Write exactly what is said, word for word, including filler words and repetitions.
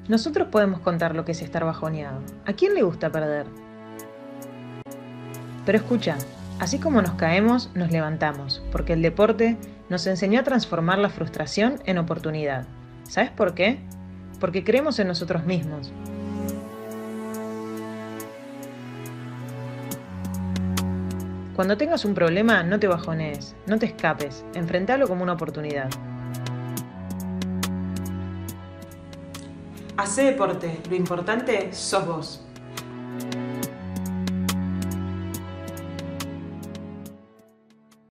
Nosotros podemos contar lo que es estar bajoneado. ¿A quién le gusta perder? Pero escucha, así como nos caemos, nos levantamos, porque el deporte nos enseñó a transformar la frustración en oportunidad. ¿Sabes por qué? Porque creemos en nosotros mismos. Cuando tengas un problema, no te bajonees, no te escapes, enfrentalo como una oportunidad. Hacé deporte, lo importante sos vos.